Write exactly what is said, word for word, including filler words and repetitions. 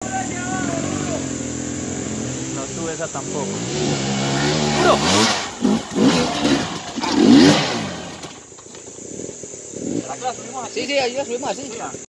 No sube esa tampoco. ¡Puro! Sí, sí, ahí la subimos así.